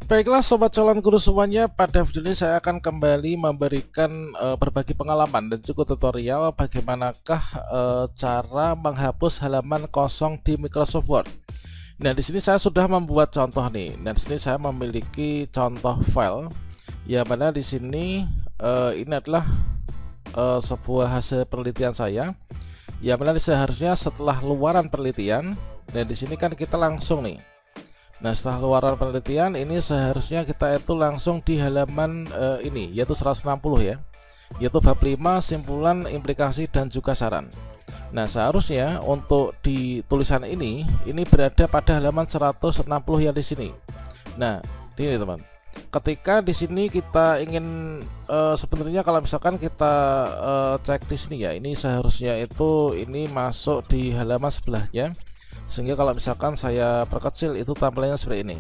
Baiklah sobat calon guru semuanya, pada video ini saya akan kembali memberikan berbagi pengalaman dan juga tutorial bagaimanakah cara menghapus halaman kosong di Microsoft Word. Nah, di sini saya sudah membuat contoh nih. Dan di sini saya memiliki contoh file yang mana di sini ini adalah sebuah hasil penelitian saya. Yang mana seharusnya setelah luaran penelitian, dan di sini kan kita langsung nih. Nah, setelah luaran penelitian ini seharusnya kita itu langsung di halaman ini, yaitu 160 ya, yaitu bab 5 simpulan, implikasi, dan juga saran. Nah, seharusnya untuk di tulisan ini berada pada halaman 160 yang di sini. Nah, ini teman, ketika di sini kita ingin sebenarnya kalau misalkan kita cek di sini ya, ini seharusnya itu ini masuk di halaman sebelahnya. Sehingga kalau misalkan saya perkecil itu tampilannya seperti ini.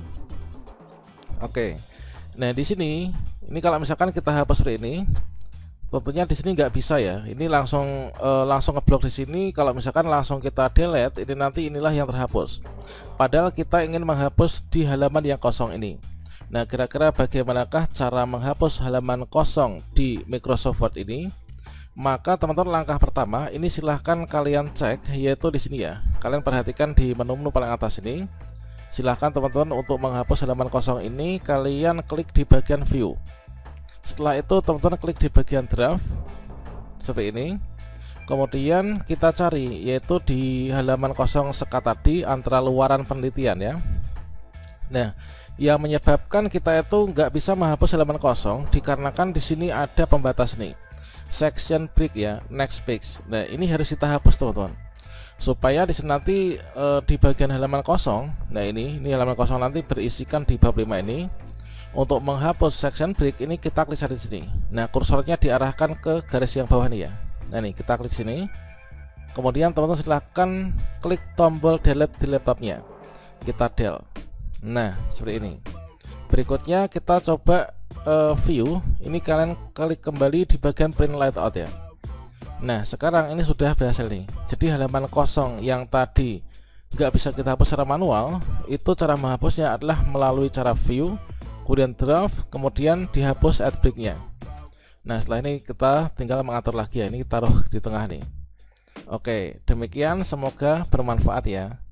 Oke. Nah, di sini ini kalau misalkan kita hapus seperti ini, tentunya di sini nggak bisa ya. Ini langsung ngeblok di sini. Kalau misalkan langsung kita delete, ini nanti inilah yang terhapus. Padahal kita ingin menghapus di halaman yang kosong ini. Nah, kira-kira bagaimanakah cara menghapus halaman kosong di Microsoft Word ini? Maka teman-teman, langkah pertama ini silahkan kalian cek, yaitu di sini ya. Kalian perhatikan di menu-menu paling atas ini. Silahkan teman-teman untuk menghapus halaman kosong ini, kalian klik di bagian view. Setelah itu teman-teman klik di bagian draft seperti ini. Kemudian kita cari, yaitu di halaman kosong sekat tadi antara luaran penelitian ya. Nah, yang menyebabkan kita itu nggak bisa menghapus halaman kosong dikarenakan di sini ada pembatas nih, section break ya, next page. Nah, ini harus kita hapus teman-teman, supaya di sini nanti di bagian halaman kosong. Nah, ini halaman kosong nanti berisikan di bab 5 ini. Untuk menghapus section break ini kita klik di sini. Nah, kursornya diarahkan ke garis yang bawah nih ya. Nah, ini kita klik sini. Kemudian teman-teman silahkan klik tombol delete di laptopnya. Kita del. Nah, seperti ini. Berikutnya kita coba view. Ini kalian klik kembali di bagian print layout ya. Nah, sekarang ini sudah berhasil nih. Jadi halaman kosong yang tadi nggak bisa kita hapus secara manual, itu cara menghapusnya adalah melalui cara view, kemudian draft, kemudian dihapus at break-nya. Nah, setelah ini kita tinggal mengatur lagi ya. Ini taruh di tengah nih. Oke, demikian, semoga bermanfaat ya.